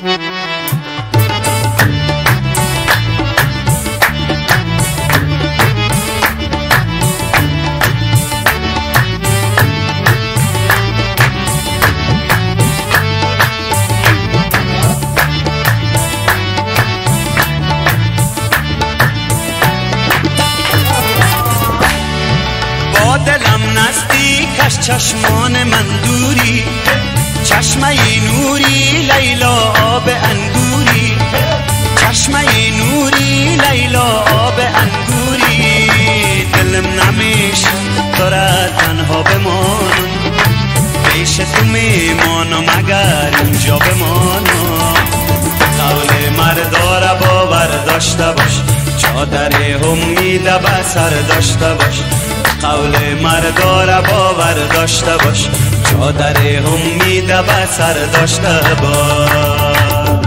دلم نزدیکش چشمان من دوری، چشمه نوری لیلا آب انگوری، چشمه نوری لیلا آب انگوری. دلم نمیشه داره تنها بمانم، پیش تو میمانم اگر اینجا بمانم. قول مردا را باور داشته باش، چادر امید به سر داشته باش. قول مردا را باور داشته باش، چادر امید به سر داشته باش.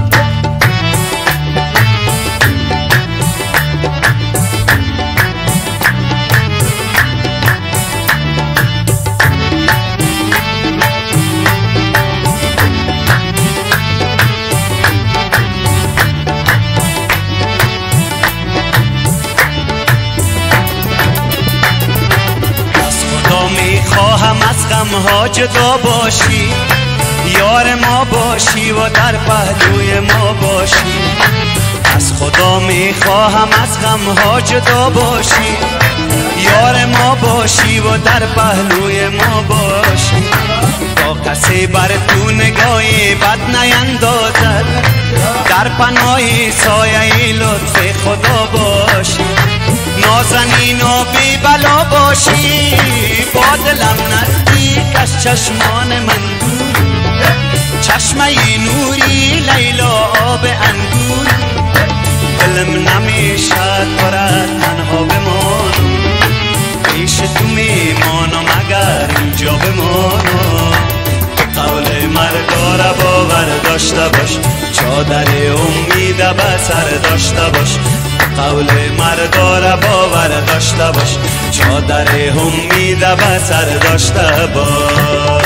خواهم از غمها جدا باشی، یار ما باشی و در پهلوی ما باشی. از خدا میخواهم از غمها جدا باشی، یار ما باشی و در پهلوی ما باشی. تا کسی بر تو نگاهی بد نیندازد، در پناه سایه لطف خدا باشی. نازنین و بی بلا باشی، با دلم نزدیکش چشمان من دوری، چشمه نوری لیلا آب انگور. دلم نمیشه تره تنها بمانم، پیش تو میمانم اگر اینجا بمانم. قول مردا را باور داشته باش، چادر امید به سر داشته باش. قول مردا را باور داشته باش، چادر امید به سر داشته باش.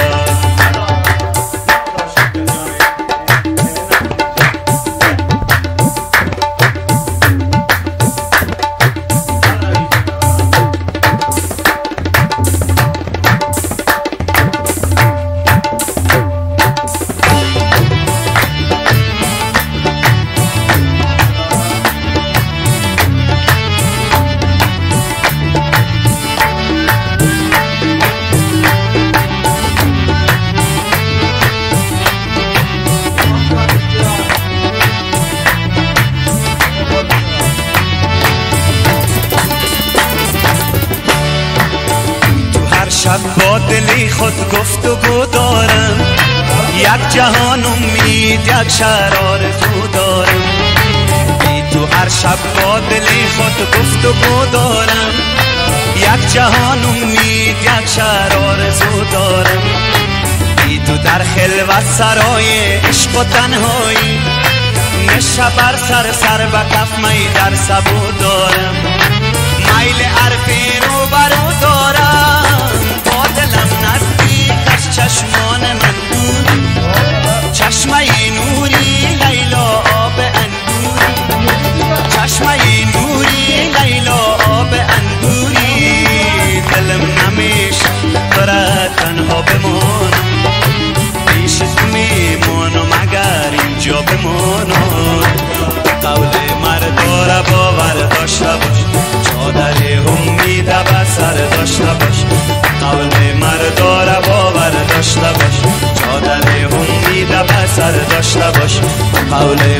شب با دلی خود گفتگو دارم، یک جهان امید یک شهر آرزو دارم. بی تو هر شب با دلی خود گفتگو دارم، یک جهان امید یک شهر آرزو دارم. بی تو در خلوت سرای عشق و تنهایی، نشه بر سر به کف می در سبو دارم. میل عرفی رو برو دارم، با دلم نزدیکش چشمان من دوری، چشمه نوری لیلا آب انگوری، چشمه نوری لیلا آب انگوری. دلم نمیشه داره تنها بمانم، پیش تو میمانم اگر اینجا بمانم. قول مردا را باور داشته باش، چادر امید به سر داشته باش. قول مردا را باور داشته باش، چادر امید به سر داشته باش. قول